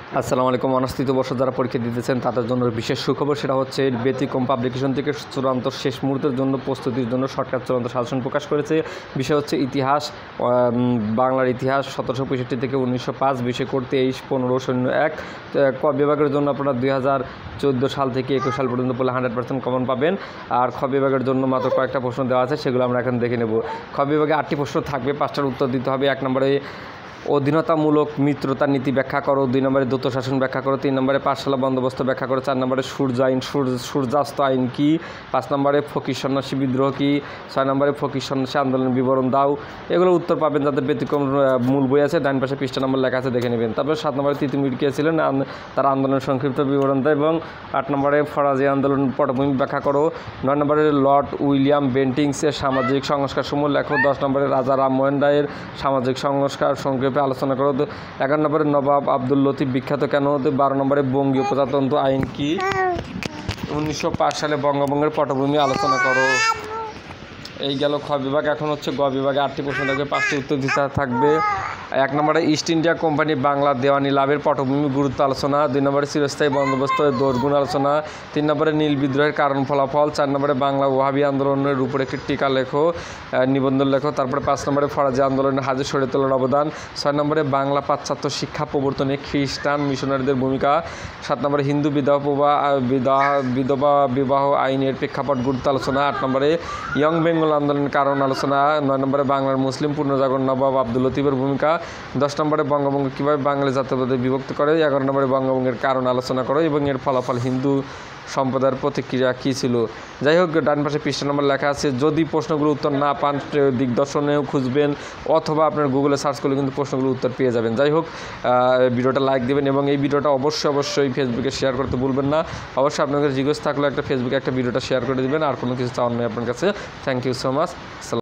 আসসালামু আলাইকুম। অনার্স তৃতীয় বর্ষ যারা পরীক্ষা দিতেছেন তাদের জন্য বিশেষ সুখবর, সেটা হচ্ছে ব্যতিক্রম পাবলিকেশন থেকে চূড়ান্ত শেষ মুহূর্তের জন্য প্রস্তুতির জন্য সরকার চূড়ান্ত সাজেশন প্রকাশ করেছে। বিষয় হচ্ছে ইতিহাস, বাংলার ইতিহাস 1765 থেকে 1905, বিষয় করতে 23-15-01। ক বিভাগের জন্য আপনারা 2014 সাল থেকে 21 সাল পর্যন্ত পড়লে 100% কমন পাবেন। আর খ বিভাগের জন্য মাত্র কয়েকটা প্রশ্ন দেওয়া আছে, সেগুলো আমরা এখন দেখে নেব। খ বিভাগে 8টি প্রশ্ন থাকবে, 5টার উত্তর দিতে হবে। 1 নম্বরে অধীনতামূলক মিত্রতা নীতি ব্যাখ্যা করো, 2 নম্বরে দ্বৈত শাসন ব্যাখ্যা করো, 3 নম্বরে পাঠশালা বন্দোবস্ত ব্যাখ্যা করো, 4 নম্বরে সূর্যাস্ত আইন কী, 5 নম্বরে ফকির সন্ন্যাসী বিদ্রোহ কী, 6 নম্বরে ফকির সন্ন্যাসী আন্দোলনের বিবরণ দাও। এগুলো উত্তর পাবেন যাদের ব্যতিক্রম মূল বই আছে, ডান পাশে পৃষ্ঠা নম্বর লেখা আছে, দেখে নেবেন। তারপরে 7 নম্বরে তিতুমির কে ছিলেন, তার আন্দোলনের সংক্ষিপ্ত বিবরণ দেয়। এবং 8 নম্বরে ফরাজি আন্দোলন পটভূমি ব্যাখ্যা করো। 9 নম্বরে লর্ড উইলিয়াম বেন্টিংসের সামাজিক সংস্কার সমূহ লেখো। 10 নম্বরে রাজা রামমোহন রায়ের সামাজিক সংস্কার সংক্ষেপে আলোচনা করো। 11 নম্বরে নবাব আব্দুল লতিফ বিখ্যাত কেন। 12 নম্বরে বঙ্গীয় প্রজাতন্ত্র আইন কি, 1905 সালে বঙ্গভঙ্গের পটভূমি আলোচনা করো। এই গেল খ বিভাগ। এখন হচ্ছে গ বিভাগে 8টি প্রশ্ন থাকবে, 5টি উত্তর দিতে থাকবে। 1 নম্বরে ইস্ট ইন্ডিয়া কোম্পানি বাংলা দেওয়ানি লাভের পটভূমি গুরুত্ব আলোচনা। 2 নম্বরে চিরস্থায়ী বন্দোবস্তের দোষগুণ আলোচনা। 3 নম্বরে নীল বিদ্রোহের কারণ ফলাফল। 4 নম্বরে বাংলা ওয়াহাবি আন্দোলনের উপর একটি টিকা লেখো, নিবন্ধ লেখো। তারপরে 5 নম্বরে ফরাজি আন্দোলনের হাজি শরীয়তুল্লাহর অবদান। 6 নম্বরে বাংলা পাশ্চাত্য শিক্ষা প্রবর্তনে খ্রিস্টান মিশনারিদের ভূমিকা। 7 নম্বরে হিন্দু বিধবা বিবাহ আইনের প্রেক্ষাপট গুরুত্ব আলোচনা। 8 নম্বরে ইয়ং বেঙ্গল আন্দোলনের কারণ আলোচনা। 9 নম্বরে বাংলার মুসলিম পুনর্জাগরণ নবাব আব্দুল লতিফের ভূমিকা। 10 নম্বরে বঙ্গভঙ্গ কীভাবে বাঙালি জাতীয়তাবাদে বিভক্ত করে। 11 নম্বরে বঙ্গভঙ্গের কারণ আলোচনা করো এবং এর ফলাফল হিন্দু সম্প্রদায়ের প্রতিক্রিয়া কী ছিল। যাই হোক, ডান পাশে পৃষ্ঠা নম্বর লেখা আছে। যদি প্রশ্নগুলো উত্তর না পান দিগদর্শনেও খুঁজবেন অথবা আপনার গুগলে সার্চ করলে কিন্তু প্রশ্নগুলো উত্তর পেয়ে যাবেন। যাই হোক, ভিডিওটা লাইক দেবেন এবং এই ভিডিওটা অবশ্যই ফেসবুকে শেয়ার করতে ভুলবেন না। অবশ্যই আপনাদের রিকোয়েস্ট থাকলে একটা ফেসবুকে একটা ভিডিওটা শেয়ার করে দেবেন। আর কোনো কিছু চাওয়ার নেই আপনার কাছে। Thank you so much.